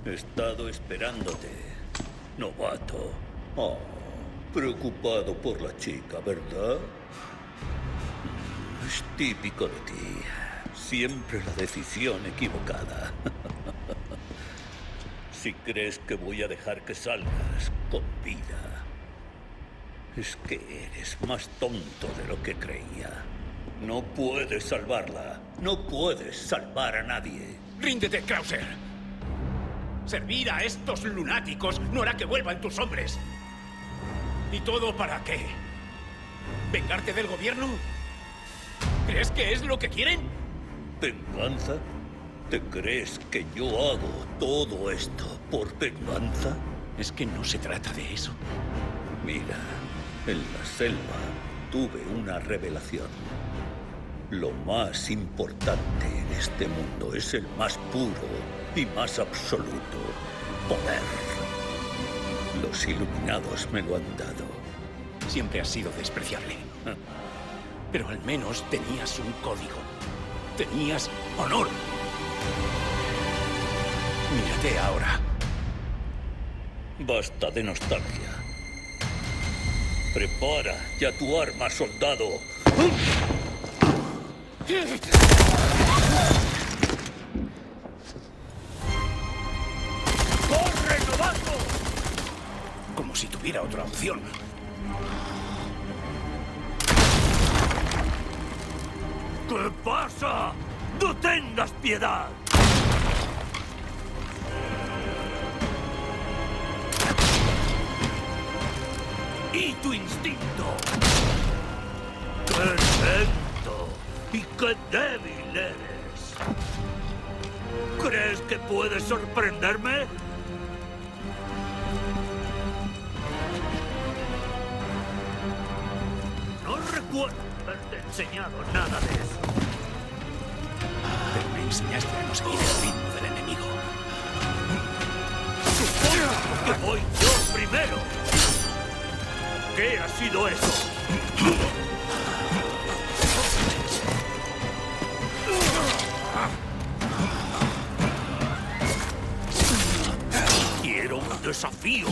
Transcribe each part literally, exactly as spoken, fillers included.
He estado esperándote, novato. Oh, preocupado por la chica, ¿verdad? Es típico de ti. Siempre la decisión equivocada. Si crees que voy a dejar que salgas con vida, es que eres más tonto de lo que creía. No puedes salvarla. No puedes salvar a nadie. ¡Ríndete, Krauser! Servir a estos lunáticos no hará que vuelvan tus hombres. ¿Y todo para qué? ¿Vengarte del gobierno? ¿Crees que es lo que quieren? ¿Venganza? ¿Te crees que yo hago todo esto por venganza? Es que no se trata de eso. Mira, en la selva tuve una revelación. Lo más importante en este mundo es el más puro y más absoluto poder. Los iluminados me lo han dado. Siempre has sido despreciable. Pero al menos tenías un código. Tenías honor. Mírate ahora. Basta de nostalgia. Prepara ya tu arma, soldado. ¡Corre, novato! Como si tuviera otra opción. ¿Qué pasa? ¡No tengas piedad! ¡Y tu instinto! ¡Qué lento! ¡Y qué débil eres! ¿Crees que puedes sorprenderme? No recuerdo haberte enseñado nada de eso. Pero me enseñaste a no seguir el ritmo del enemigo. Supongo que voy yo primero. ¿Qué ha sido eso? Quiero un desafío.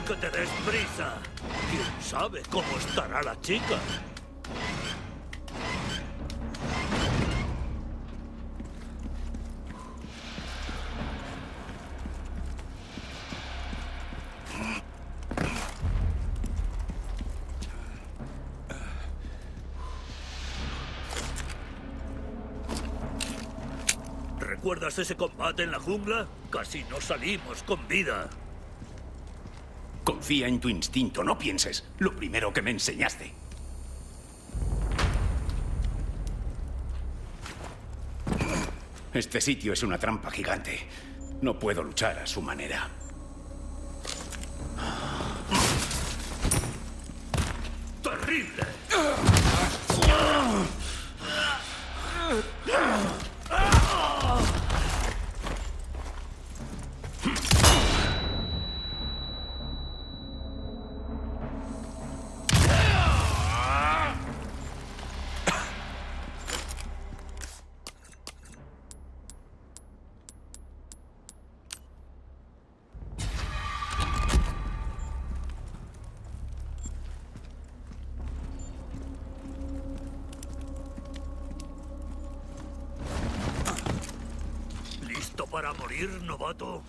que te des prisa. ¿Quién sabe cómo estará la chica? ¿Recuerdas ese combate en la jungla? Casi no salimos con vida. Confía en tu instinto, no pienses. Lo primero que me enseñaste. Este sitio es una trampa gigante. No puedo luchar a su manera. ¡Terrible! ¿Listo para morir, novato?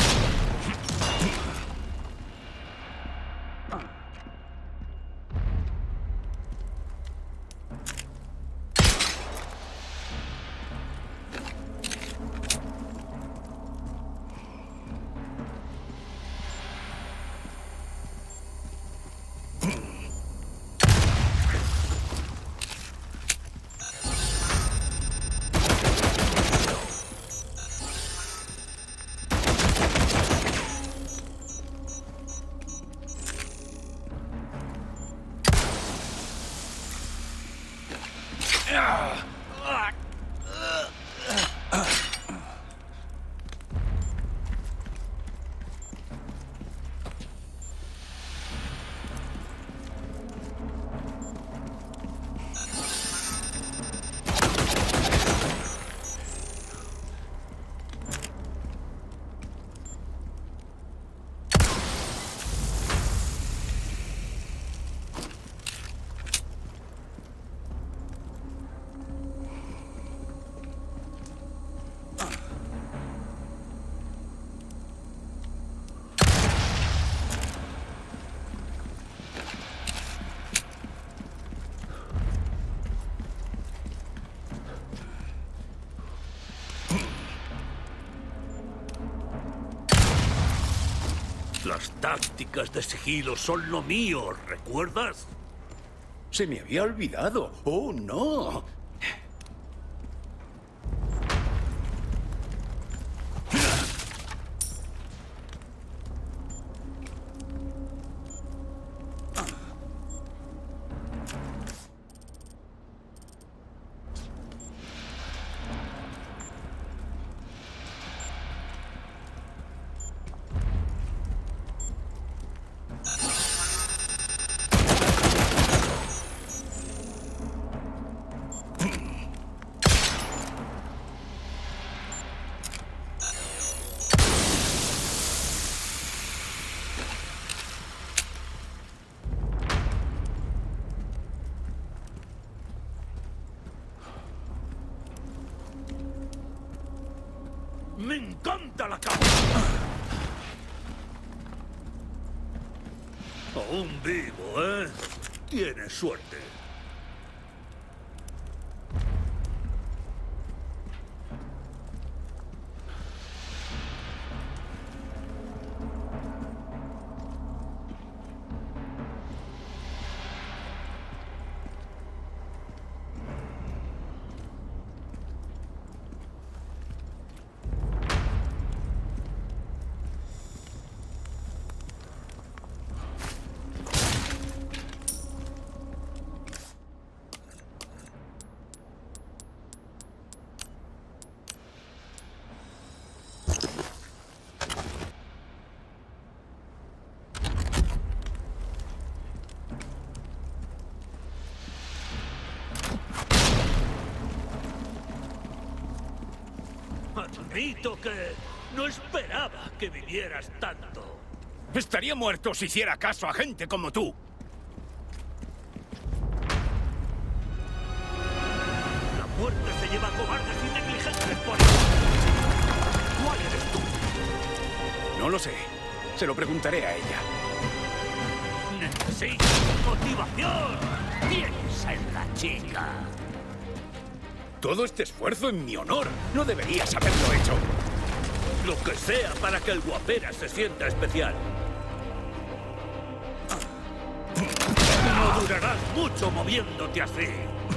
Las tácticas de sigilo son lo mío, ¿recuerdas? Se me había olvidado. ¡Oh, no! ¡Me encanta la cama! Aún vivo, ¿eh? Tienes suerte. Admito que no esperaba que vivieras tanto. Estaría muerto si hiciera caso a gente como tú. La muerte se lleva a cobardes y negligentes por eso. ¿Cuál eres tú? No lo sé. Se lo preguntaré a ella. Necesito motivación. Piensa en la chica. Todo este esfuerzo en mi honor. No deberías haberlo hecho. Lo que sea para que el guapera se sienta especial. No durarás mucho moviéndote así.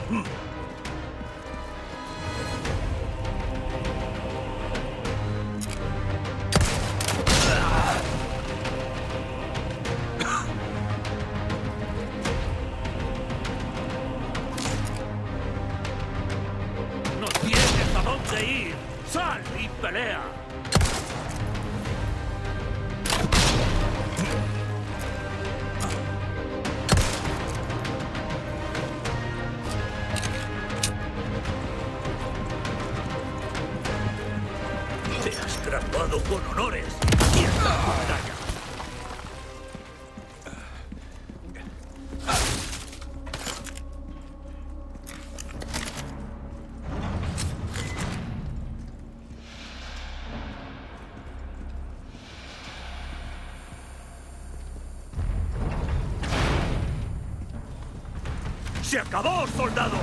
No tienes a dónde ir. ¡Sal y pelea! Graduado con honores y esta pantalla. ¡Se acabó, soldado!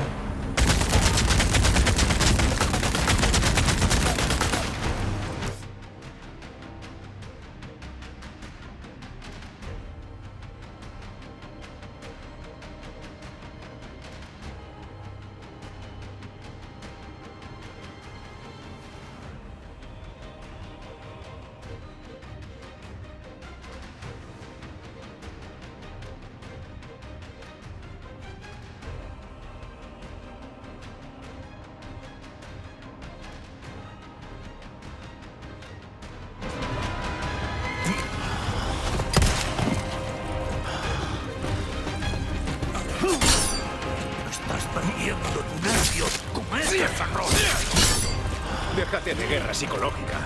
Perdiendo tu nervios con ese error. Déjate de guerra psicológica.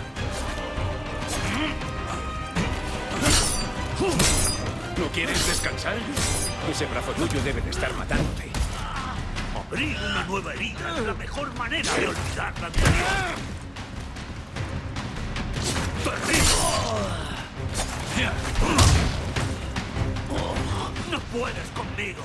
¿No quieres descansar? Ese brazo tuyo debe de estar matándote. Abrir una nueva herida es la mejor manera de olvidar la anterior. ¡Terrible! ¡No puedes conmigo!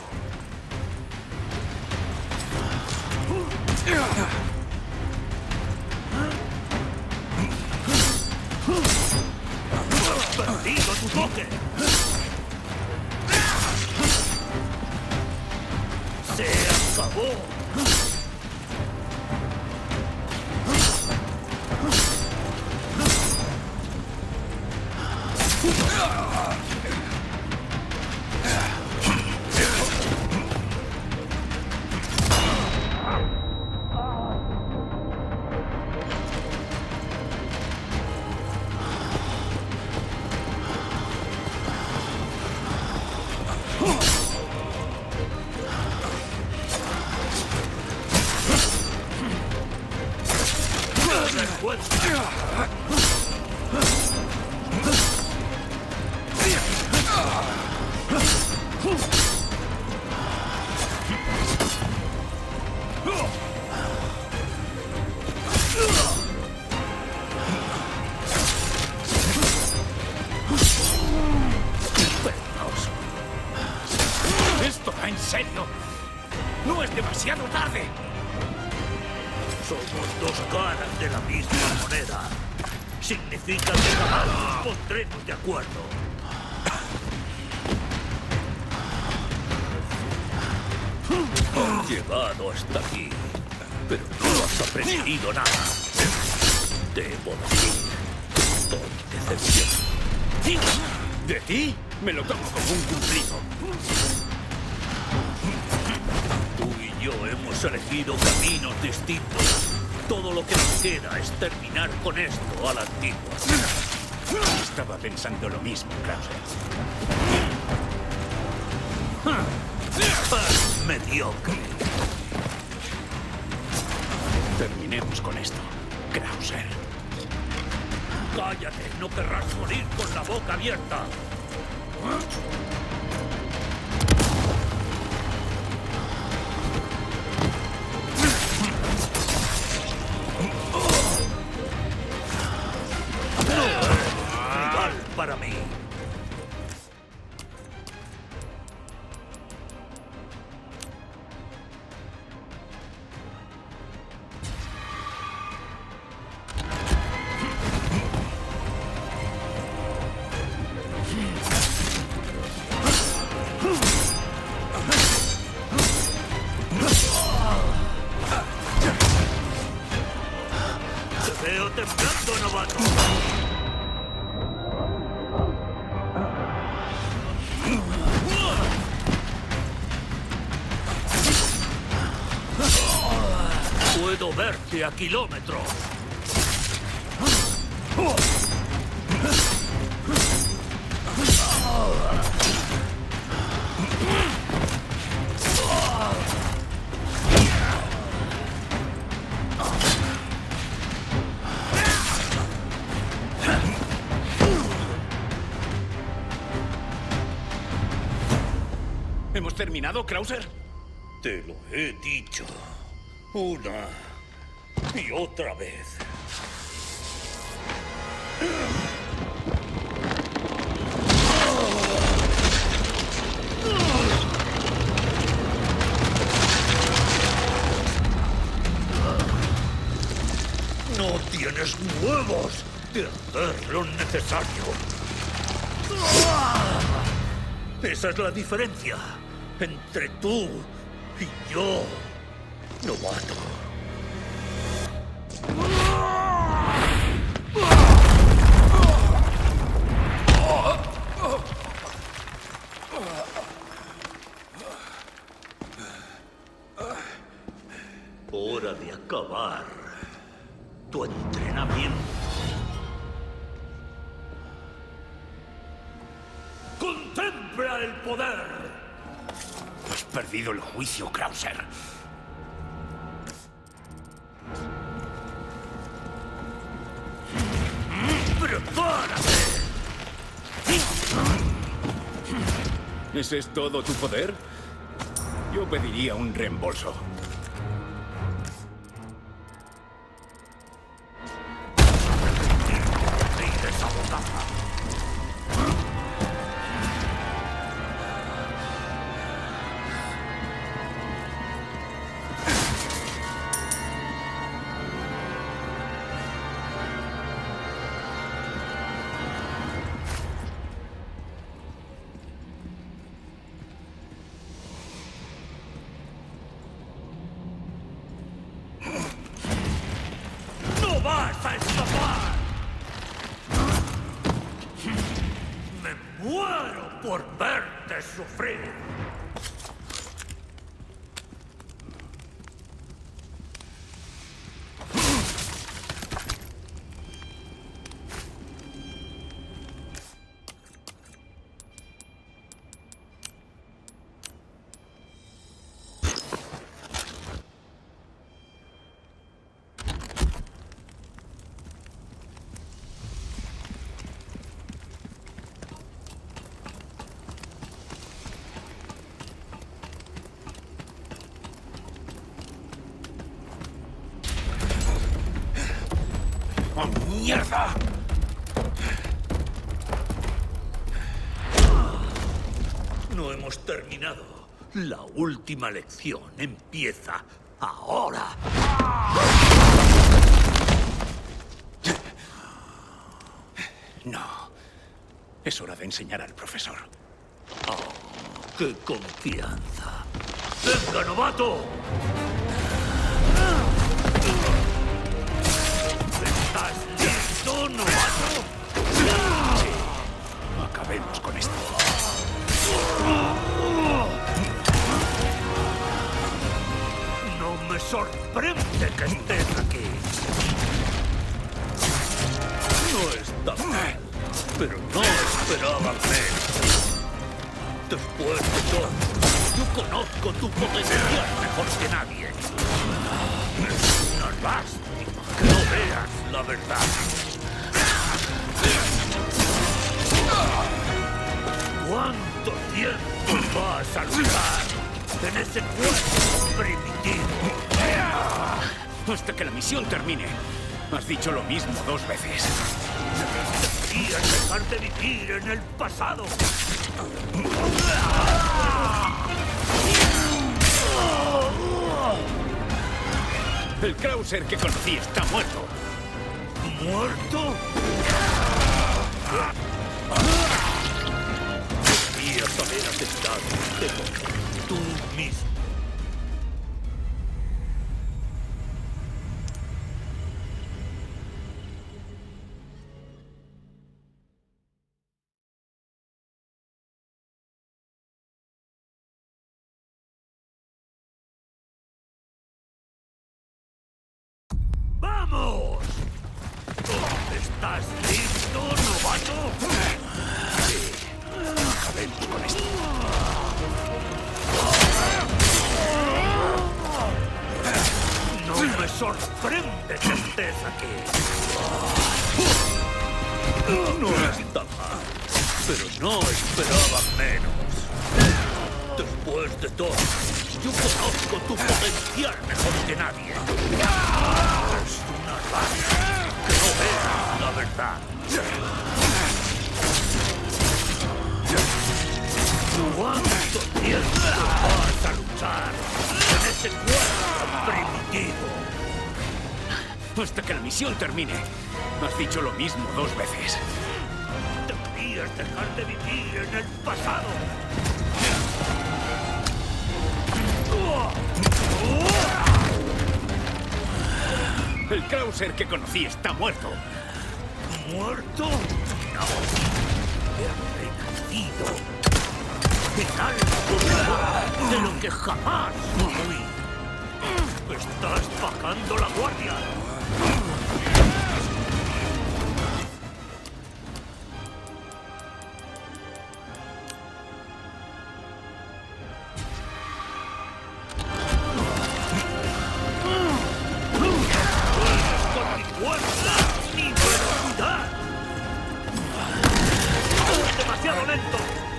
¡Has perdido tu toque! ¡Se acabó! ¿Esto va en serio? ¡No es demasiado tarde! Somos dos caras de la misma moneda. Significa que jamás nos pondremos de acuerdo. Has llegado hasta aquí, pero no has aprendido nada. Debo decir, estoy decepcionado. ¿De ti? Me lo tomo como un cumplido. Tú y yo hemos elegido caminos distintos. Todo lo que nos queda es terminar con esto a la antigua. Estaba pensando lo mismo, Krauser. Mediocre. Terminemos con esto, Krauser. Cállate, no querrás morir con la boca abierta. No eres rival para mí. Veo temblando, novato. Puedo verte a kilómetros. ¿Hemos terminado, Krauser? Te lo he dicho. Una y otra vez. No tienes huevos de hacer lo necesario. Esa es la diferencia entre tú y yo, novato. Hora de acabar tu entrenamiento. ¡Contempla el poder! Has perdido el juicio, Krauser. ¡Prepárate! ¿Ese es todo tu poder? Yo pediría un reembolso. ¡Mira esa bocaza! ¡No vas a escapar! ¡Me muero por verte sufrir! ¡Oh, mierda! No hemos terminado. La última lección empieza ahora. No. Es hora de enseñar al profesor. Oh, ¡qué confianza! ¡Venga, novato! ¿Estás listo, novato? Acabemos con esto. No me sorprende que estés aquí. No está mal, pero no esperaba menos. Después de todo, yo conozco tu potencial mejor que nadie. Una lástima que no veas la verdad. ¿Cuánto tiempo vas a luchar en ese cuerpo primitivo? Hasta que la misión termine. Has dicho lo mismo dos veces. Deberías dejar de vivir en el pasado. El Krauser que conocí está muerto. ¿Muerto? Deberías haber aceptado tú mismo. ¡Vamos! ¿Estás listo, novato? Sí. Acabemos con esto. No me sorprende que estés aquí. No está mal, pero no esperaba menos. Después de todo, yo conozco tu potencial mejor que nadie. Es una rabia que no veas la verdad. ¿Cuánto tiempo vas a luchar en ese cuerpo primitivo? Hasta que la misión termine. Has dicho lo mismo dos veces. Deberías dejar de vivir en el pasado. El Krauser que conocí está muerto. ¿Muerto? No. He renacido. En algo de lo que jamás fui. Estás bajando la guardia. ¡Demasiado lento!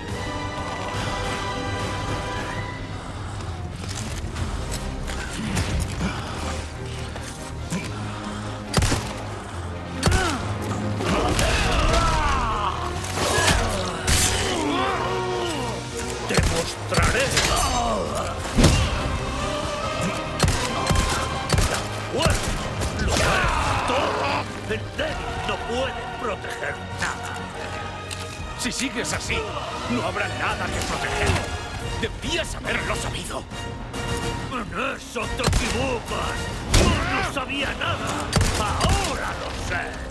¡Te mostraré! ¡La fuerza lo es todo! El débil no puede proteger nada. Si sigues así, no habrá nada que proteger. Debías haberlo sabido. En eso te equivocas. Yo no sabía nada. Ahora lo sé.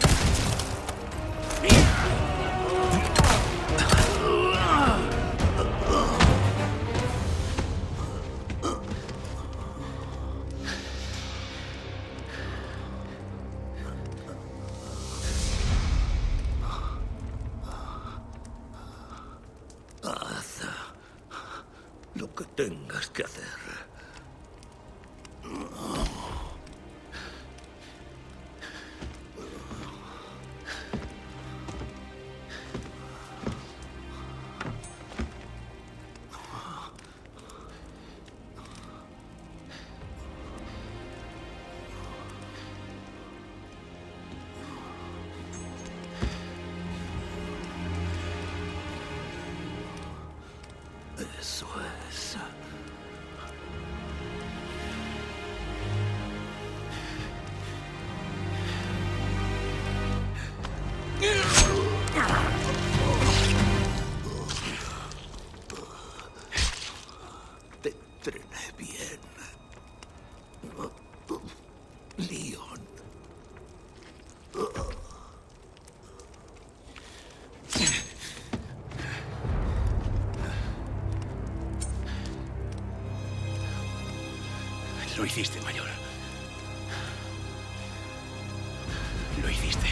Haz lo que tengas que hacer. Eso es. Te entrené bien. Leon. Lo hiciste, mayor. Lo hiciste.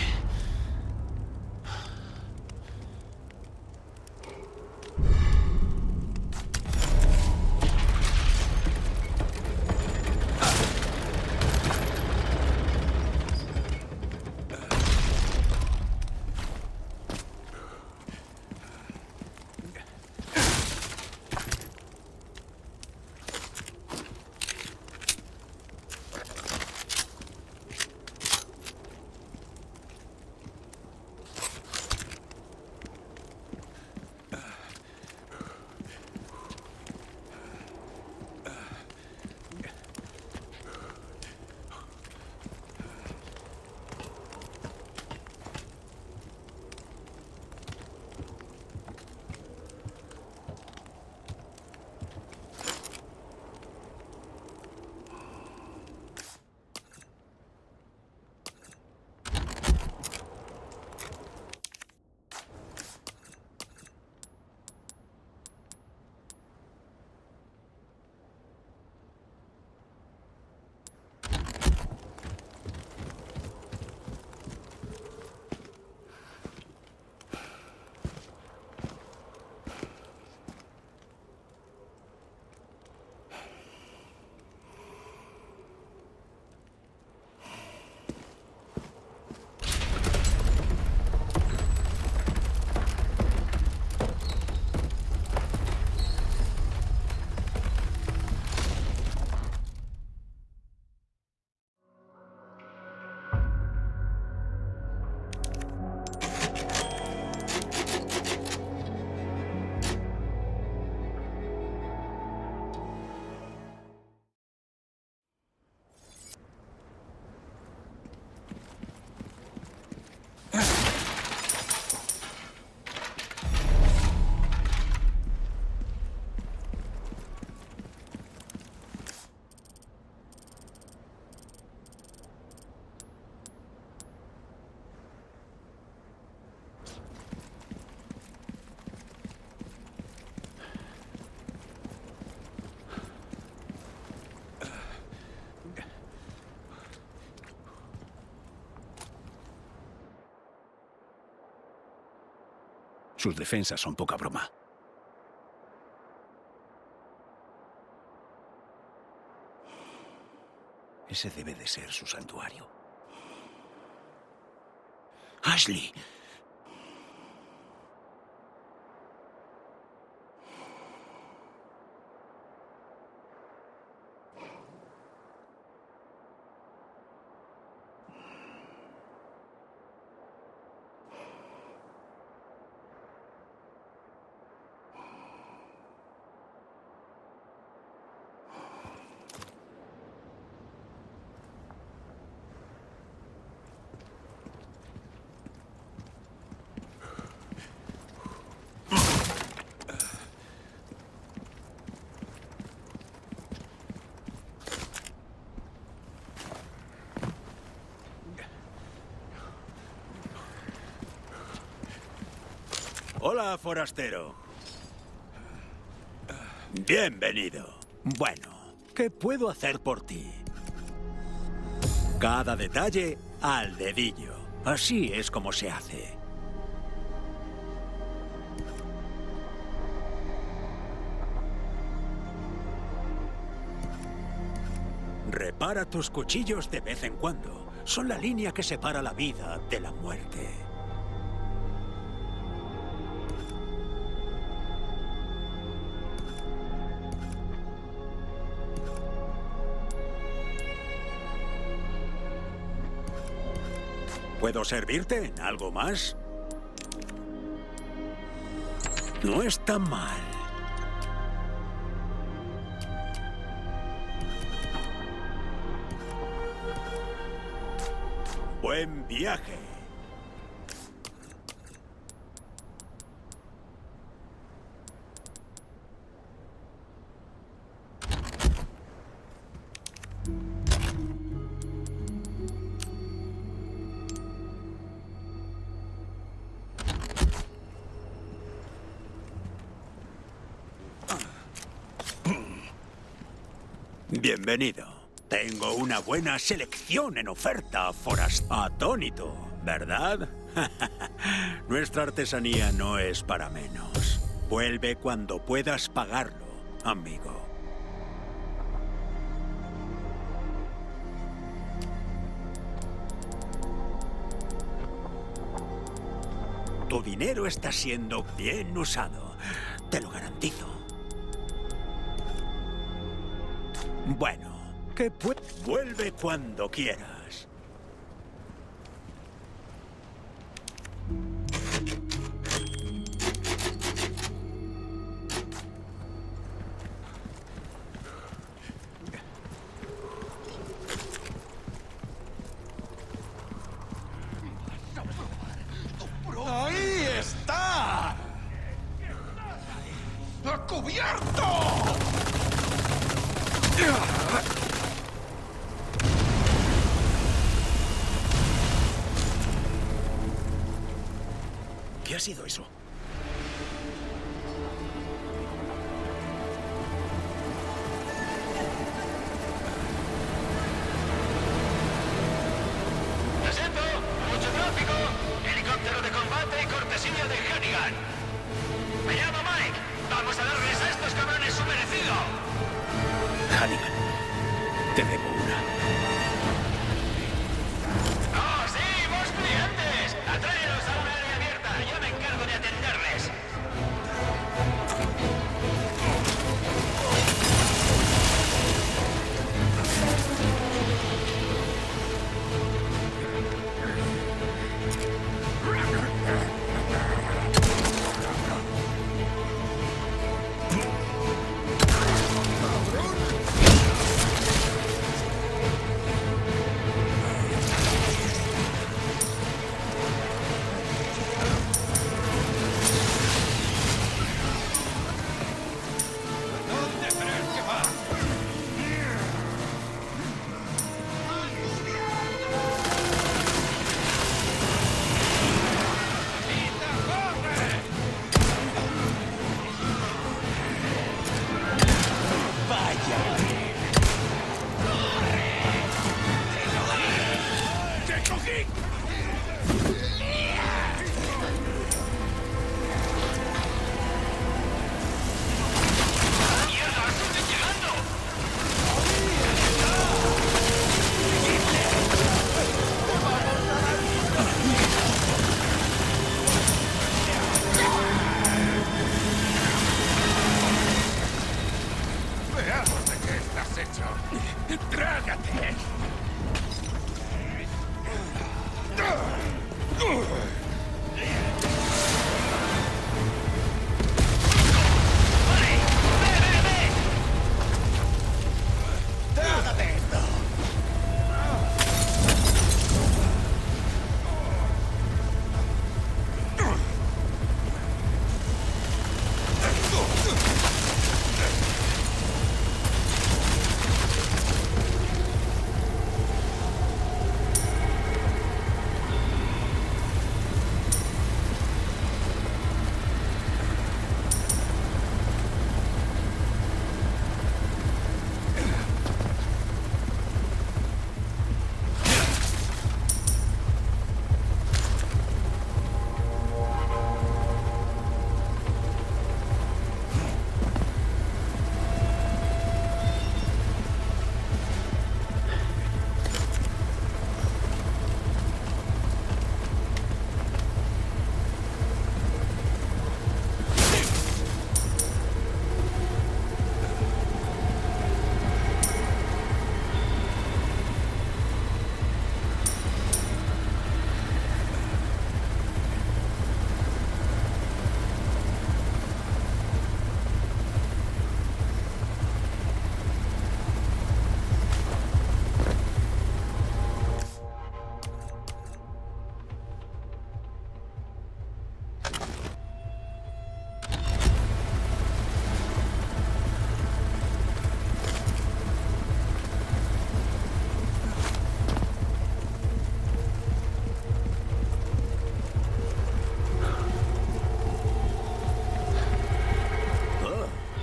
Sus defensas son poca broma. Ese debe de ser su santuario. ¡Ashley! Hola, forastero. Bienvenido. Bueno, ¿qué puedo hacer por ti? Cada detalle al dedillo. Así es como se hace. Repara tus cuchillos de vez en cuando. Son la línea que separa la vida de la muerte. ¿Puedo servirte en algo más? No está mal. Buen viaje. Bienvenido. Tengo una buena selección en oferta, forastero. Atónito, ¿verdad? Nuestra artesanía no es para menos. Vuelve cuando puedas pagarlo, amigo. Tu dinero está siendo bien usado. Te lo garantizo. Bueno, que pu- vuelve cuando quieras. ¡Ahí está! ¡A cubierto! ¿Qué ha sido eso? ¡Lo siento! ¡Mucho tráfico! ¡Helicóptero de combate y cortesía de Hannigan! ¡Me llamo Mike! ¡Vamos a darles a estos cabrones su merecido! Hannigan, te debo una. ¡Oh, sí! ¡Vos clientes! ¡Atráelos a una área abierta! ¡Yo me encargo de atenderles!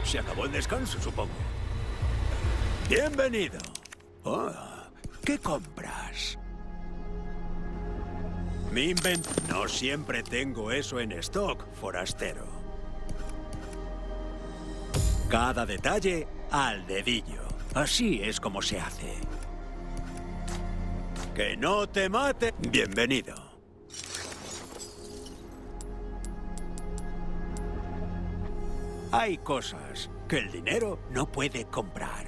Se acabó el descanso, supongo. Bienvenido. Oh, ¿qué compras? Mi invent... No siempre tengo eso en stock, forastero. Cada detalle al dedillo. Así es como se hace. ¡Que no te mate! Bienvenido. Hay cosas que el dinero no puede comprar.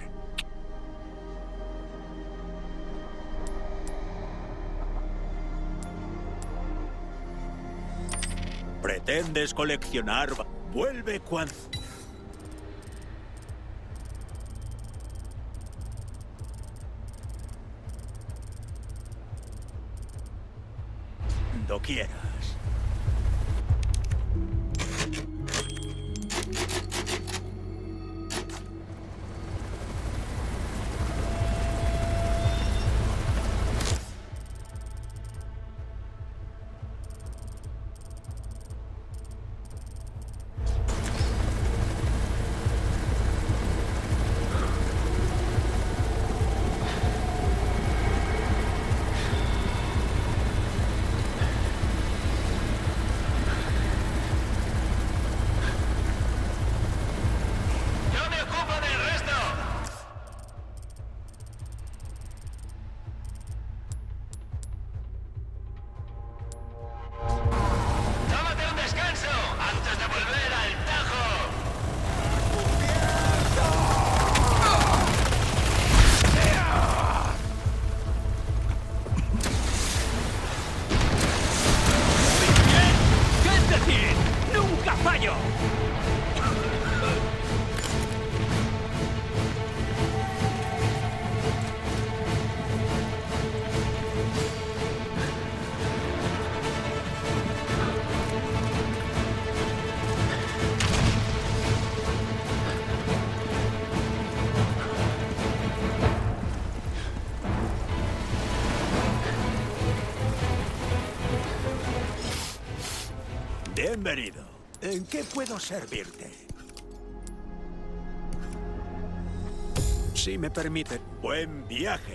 ¿Pretendes coleccionar? Vuelve cuando... Cuando quieras. Bienvenido. ¿En qué puedo servirte? Si me permite, buen viaje.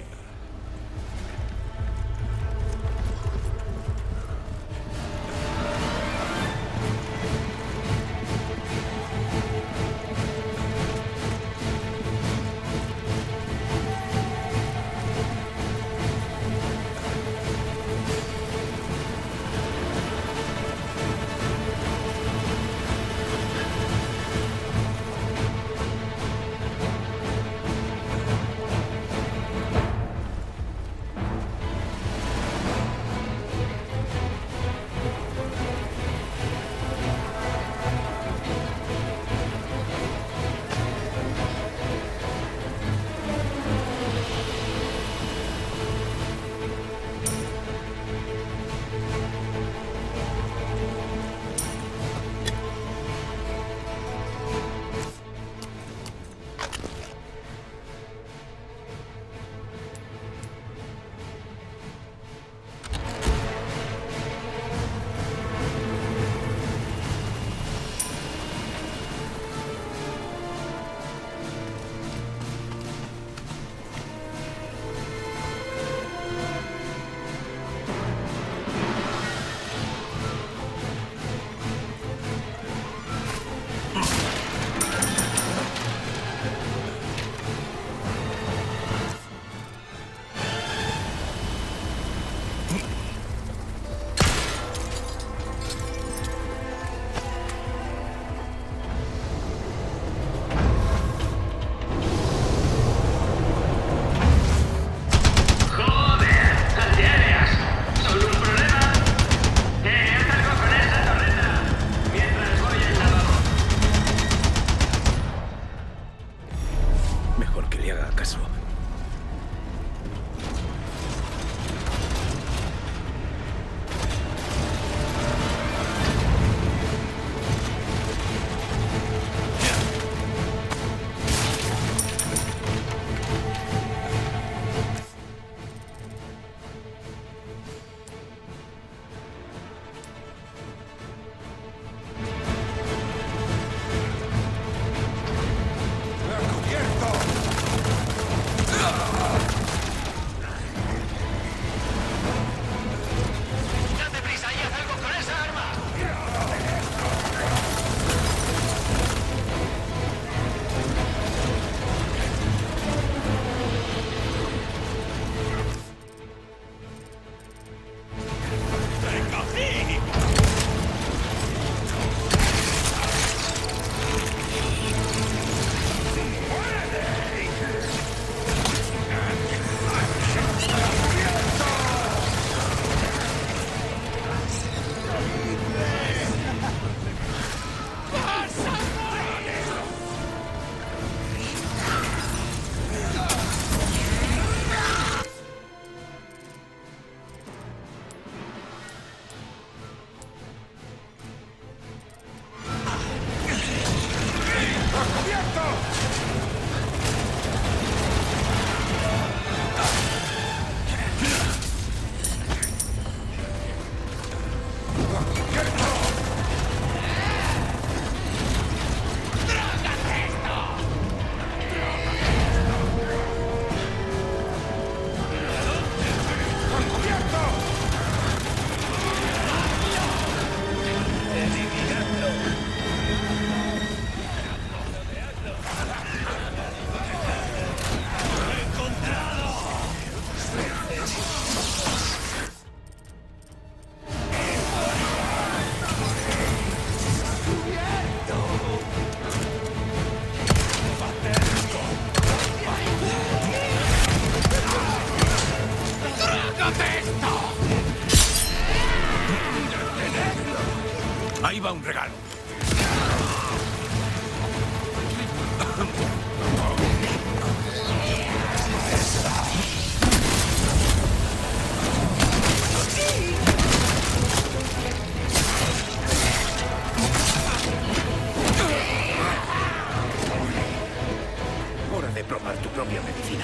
propia medicina.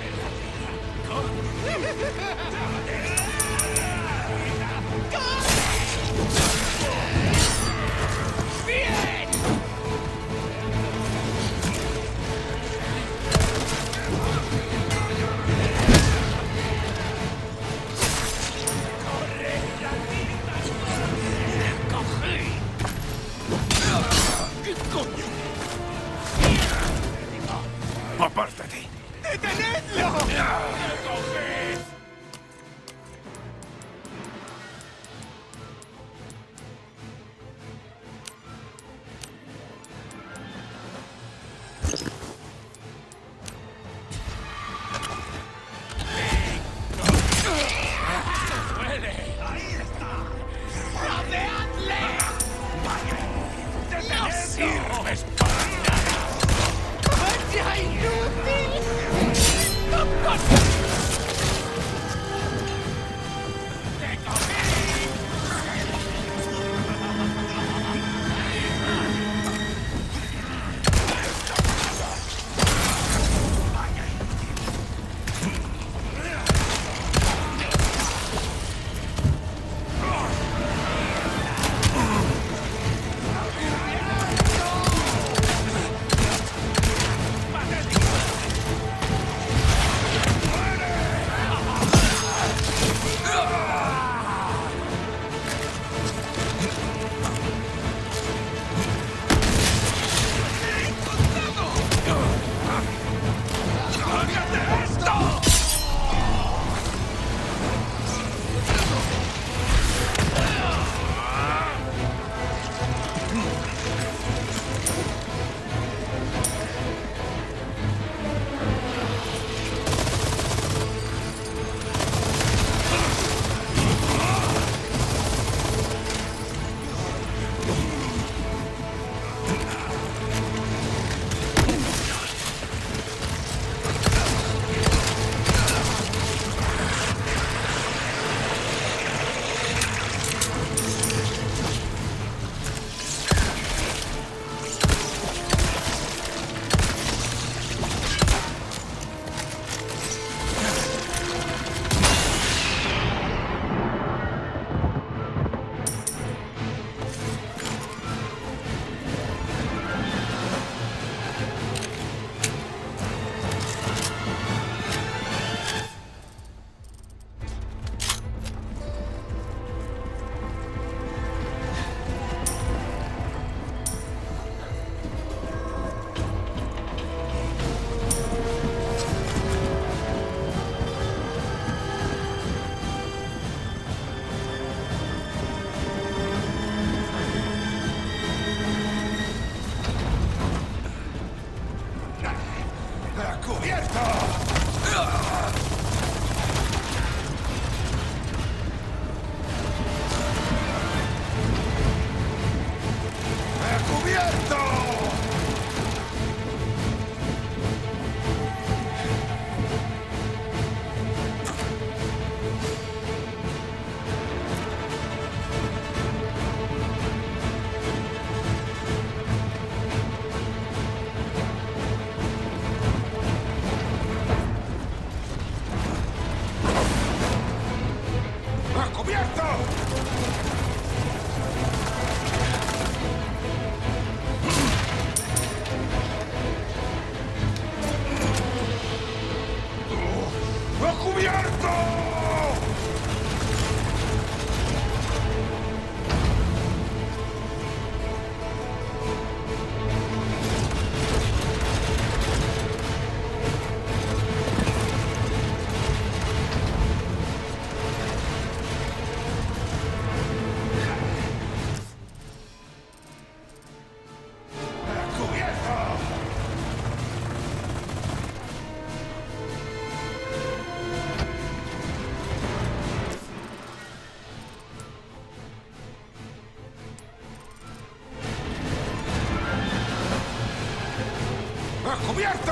¡Apártate! ¡Detenedlo! ¡Cubierto!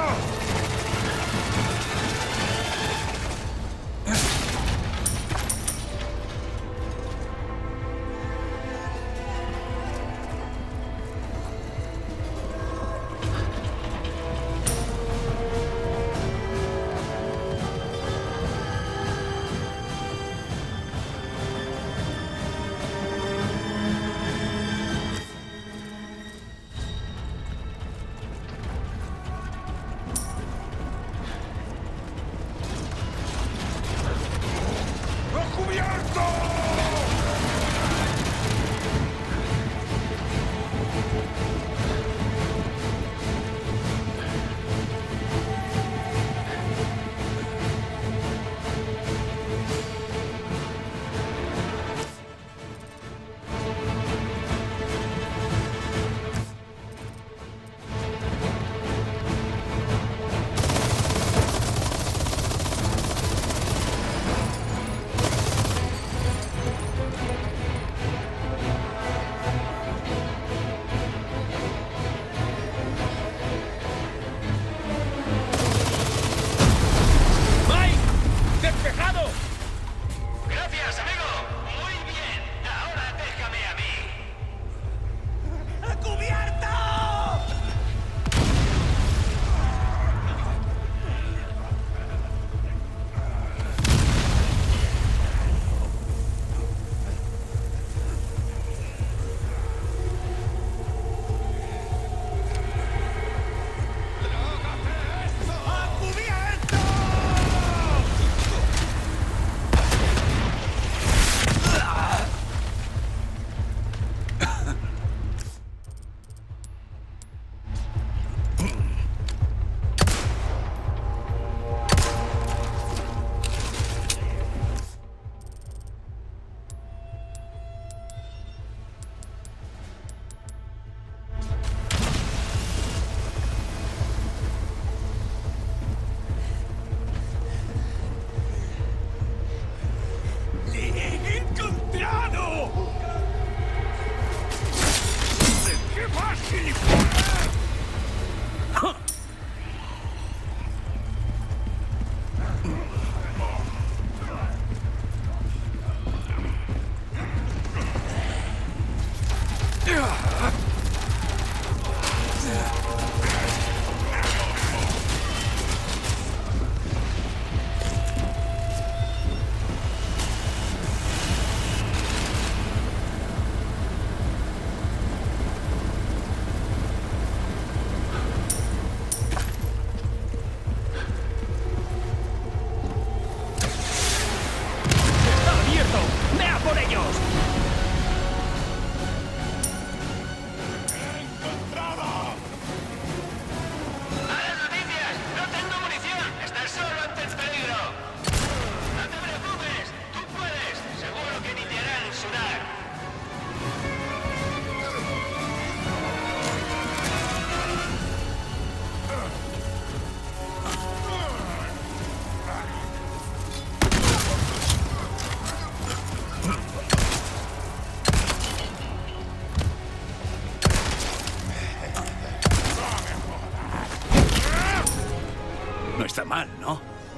No está mal, ¿no?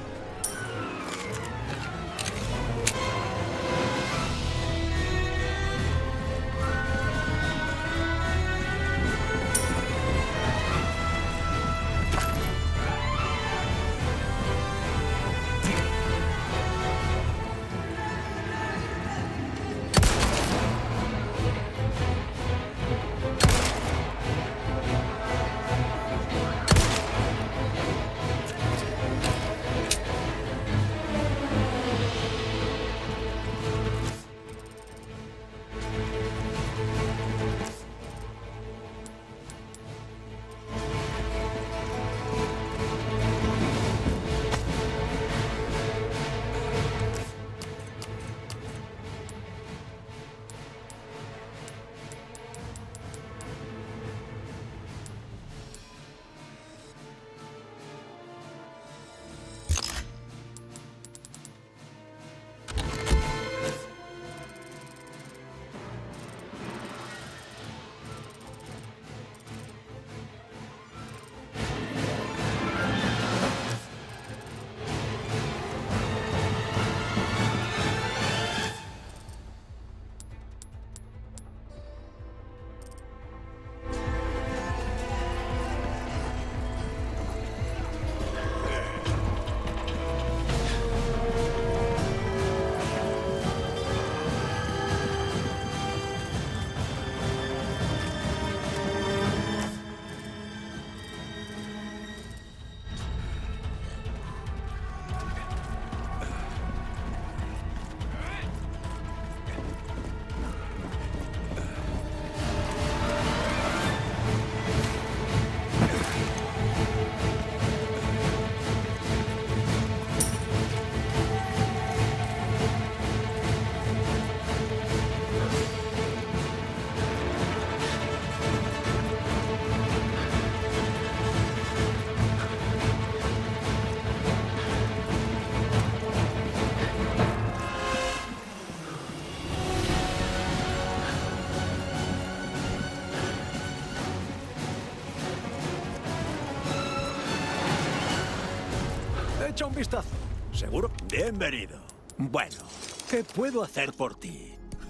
Echa un vistazo. ¿Seguro? Bienvenido. Bueno, ¿qué puedo hacer por ti?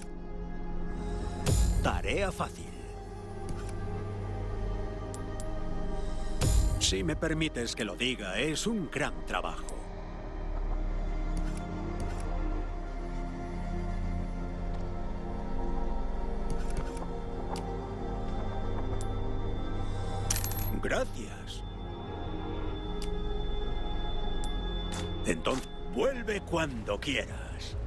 Tarea fácil. Si me permites que lo diga, es un gran trabajo. Gracias. Entonces, vuelve cuando quieras.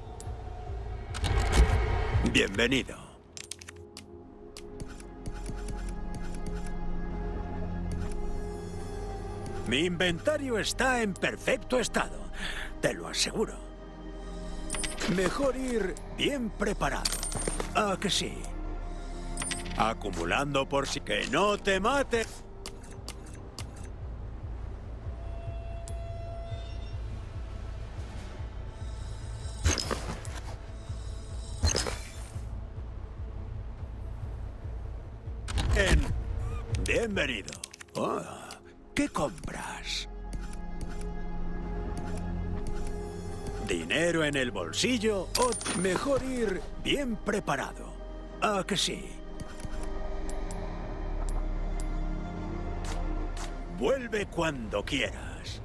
Bienvenido. Mi inventario está en perfecto estado, te lo aseguro. Mejor ir bien preparado. ¿A que sí? Acumulando por si que no te mate. En... Bienvenido. Oh, ¿qué compras? ¿Dinero en el bolsillo o mejor ir bien preparado? ¿A que sí? Vuelve cuando quieras.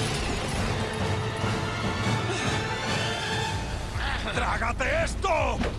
¡Trágate esto!